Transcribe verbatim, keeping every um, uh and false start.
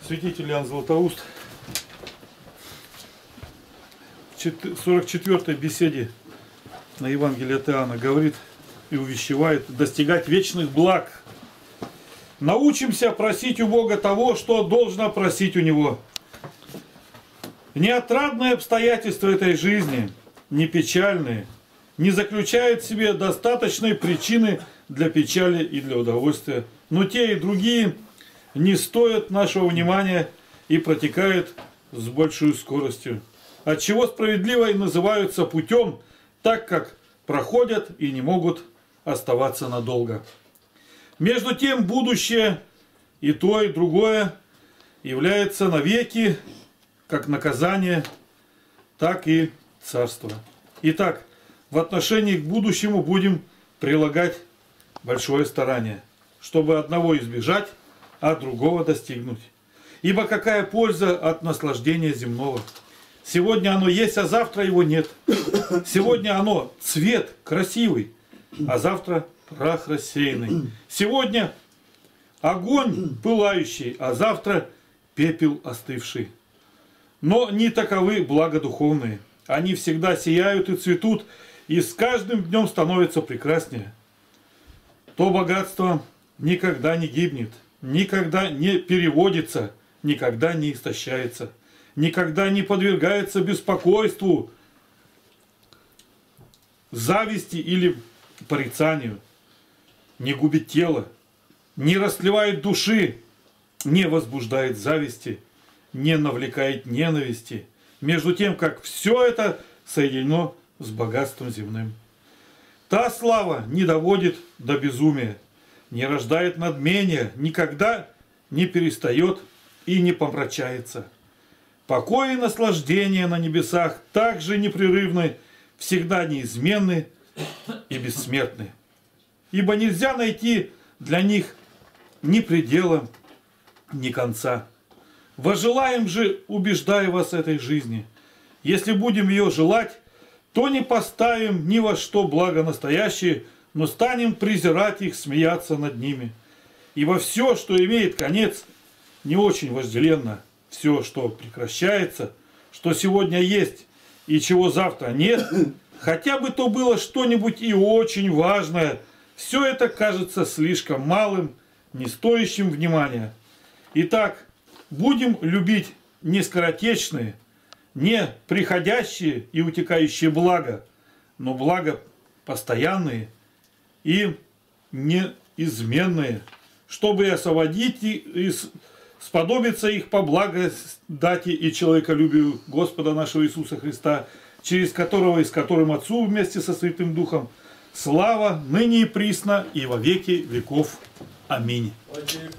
Святитель Иоанн Златоуст в сорок четвёртой беседе на Евангелие от Иоанна говорит и увещевает достигать вечных благ. Научимся просить у Бога того, что должно просить у Него. Неотрадные обстоятельства этой жизни, не печальные, не заключают в себе достаточной причины для печали и для удовольствия, но те и другие не стоят нашего внимания и протекают с большей скоростью, отчего справедливо и называются путем, так как проходят и не могут оставаться надолго. Между тем, будущее и то, и другое является навеки как наказание, так и царство. Итак, в отношении к будущему будем прилагать большое старание, чтобы одного избежать, а другого достигнуть. Ибо какая польза от наслаждения земного? Сегодня оно есть, а завтра его нет. Сегодня оно цвет красивый, а завтра прах рассеянный. Сегодня огонь пылающий, а завтра пепел остывший. Но не таковы блага духовные. Они всегда сияют и цветут, и с каждым днем становятся прекраснее. То богатство никогда не гибнет, никогда не переводится, никогда не истощается, никогда не подвергается беспокойству, зависти или порицанию, не губит тело, не растлевает души, не возбуждает зависти, не навлекает ненависти, между тем, как все это соединено с богатством земным. Та слава не доводит до безумия, не рождает надмения, никогда не перестает и не помрачается. Покой и наслаждение на небесах также непрерывны, всегда неизменны и бессмертны. Ибо нельзя найти для них ни предела, ни конца. Возжелаем же, убеждая вас этой жизни, если будем ее желать, то не поставим ни во что благо настоящее, но станем презирать их, смеяться над ними. Ибо все, что имеет конец, не очень вожделенно. Все, что прекращается, что сегодня есть и чего завтра нет, хотя бы то было что-нибудь и очень важное, все это кажется слишком малым, не стоящим внимания. Итак, будем любить не скоротечные, не приходящие и утекающие блага, но блага постоянные и неизменные, чтобы освободить и сподобиться их по благодати и человеколюбию Господа нашего Иисуса Христа, через которого и с которым Отцу вместе со Святым Духом слава ныне и присно и во веки веков. Аминь.